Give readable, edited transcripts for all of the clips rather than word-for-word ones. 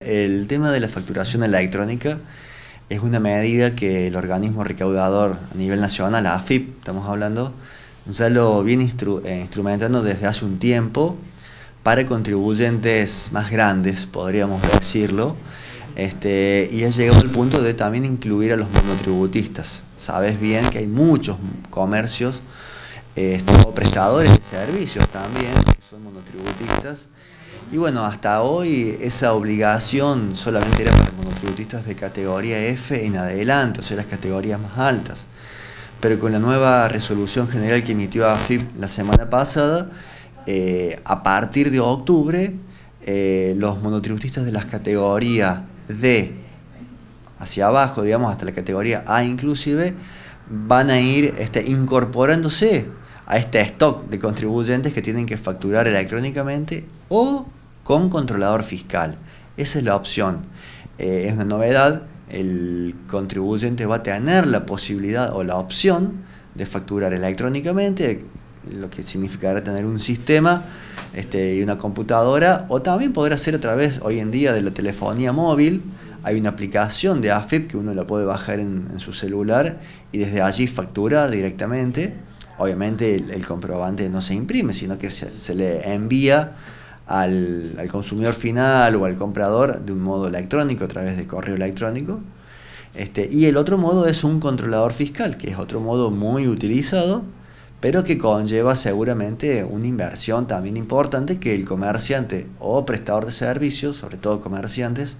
el tema de la facturación electrónica es una medida que el organismo recaudador a nivel nacional, la AFIP, estamos hablando, ya lo viene instrumentando desde hace un tiempo para contribuyentes más grandes, podríamos decirlo, y ha llegado al punto de también incluir a los monotributistas. Sabes bien que hay muchos comercios o prestadores de servicios también que son monotributistas. Y bueno, hasta hoy esa obligación solamente era para monotributistas de categoría F en adelante, o sea, las categorías más altas. Pero con la nueva resolución general que emitió AFIP la semana pasada, a partir de octubre, los monotributistas de las categorías D hacia abajo, digamos, hasta la categoría A inclusive, van a ir incorporándose a este stock de contribuyentes que tienen que facturar electrónicamente o con controlador fiscal. Esa es la opción. Es una novedad. El contribuyente va a tener la posibilidad o la opción de facturar electrónicamente, lo que significará tener un sistema y una computadora, o también poder hacer a través hoy en día de la telefonía móvil. Hay una aplicación de AFIP que uno la puede bajar en su celular y desde allí facturar directamente. Obviamente el comprobante no se imprime, sino que se le envía al consumidor final o al comprador de un modo electrónico, a través de correo electrónico. Y el otro modo es un controlador fiscal, que es otro modo muy utilizado, pero que conlleva seguramente una inversión también importante que el comerciante o prestador de servicios, sobre todo comerciantes,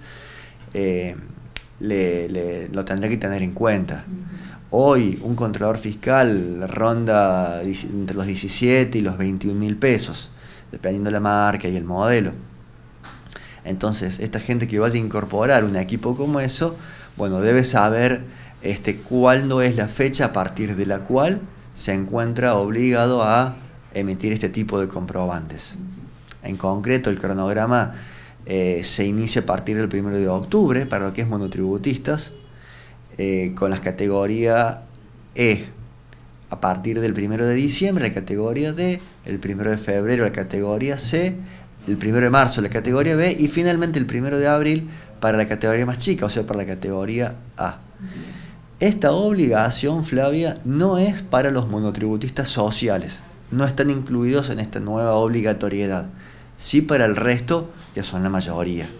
lo tendrá que tener en cuenta. Hoy un controlador fiscal ronda entre los 17 y los 21.000 pesos, dependiendo de la marca y el modelo. Entonces, esta gente que vaya a incorporar un equipo como eso, bueno, debe saber cuándo es la fecha a partir de la cual se encuentra obligado a emitir este tipo de comprobantes. En concreto, el cronograma se inicia a partir del 1 de octubre para lo que es monotributistas, con las categorías E a partir del 1 de diciembre, la categoría D, el 1 de febrero la categoría C, el 1 de marzo la categoría B y finalmente el 1 de abril para la categoría más chica, o sea, para la categoría A. Esta obligación, Flavia, no es para los monotributistas sociales, no están incluidos en esta nueva obligatoriedad, sí para el resto, que son la mayoría.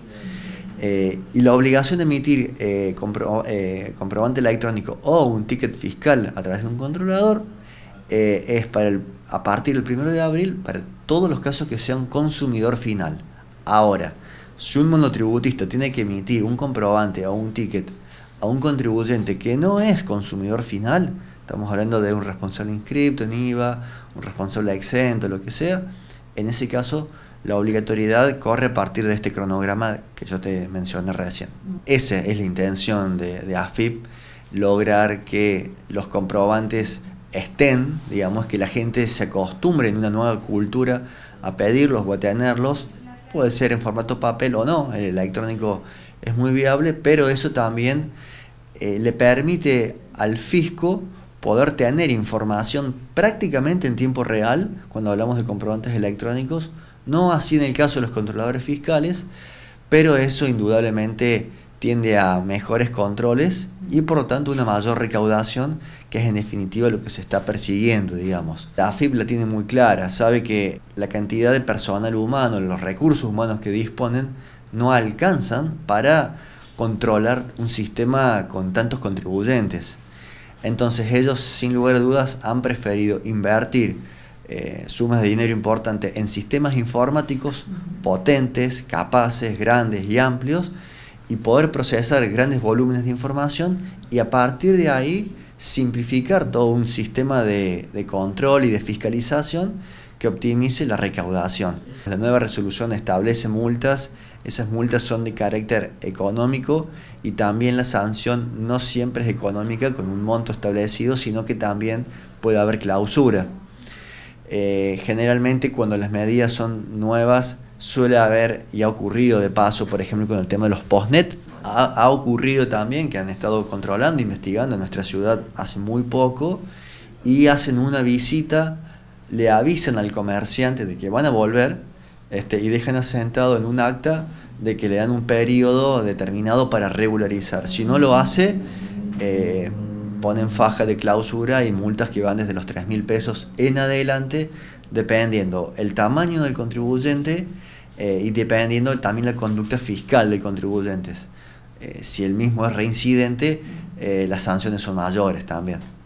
Y la obligación de emitir comprobante electrónico o un ticket fiscal a través de un controlador es a partir del 1 de abril para todos los casos que sean consumidor final. Ahora, si un monotributista tiene que emitir un comprobante o un ticket a un contribuyente que no es consumidor final, estamos hablando de un responsable inscripto en IVA, un responsable exento, lo que sea, en ese caso la obligatoriedad corre a partir de este cronograma que yo te mencioné recién. Esa es la intención de AFIP, lograr que los comprobantes estén, digamos, que la gente se acostumbre en una nueva cultura a pedirlos o a tenerlos. Puede ser en formato papel o no, el electrónico es muy viable, pero eso también le permite al fisco poder tener información prácticamente en tiempo real cuando hablamos de comprobantes electrónicos. No así en el caso de los controladores fiscales, pero eso indudablemente tiende a mejores controles y por lo tanto una mayor recaudación, que es en definitiva lo que se está persiguiendo, digamos. La AFIP la tiene muy clara, sabe que la cantidad de personal humano, los recursos humanos que disponen, no alcanzan para controlar un sistema con tantos contribuyentes. Entonces ellos, sin lugar a dudas, han preferido invertir sumas de dinero importantes en sistemas informáticos potentes, capaces, grandes y amplios, y poder procesar grandes volúmenes de información y a partir de ahí simplificar todo un sistema de control y de fiscalización que optimice la recaudación. La nueva resolución establece multas, esas multas son de carácter económico y también la sanción no siempre es económica con un monto establecido, sino que también puede haber clausura. Generalmente cuando las medidas son nuevas suele haber, y ha ocurrido de paso, por ejemplo con el tema de los postnet, ha ocurrido también que han estado controlando, investigando en nuestra ciudad hace muy poco y hacen una visita, le avisan al comerciante de que van a volver y dejan asentado en un acta de que le dan un periodo determinado para regularizar. Si no lo hace, ponen faja de clausura y multas que van desde los 3.000 pesos en adelante, dependiendo el tamaño del contribuyente y dependiendo también la conducta fiscal del contribuyente. Si el mismo es reincidente, las sanciones son mayores también.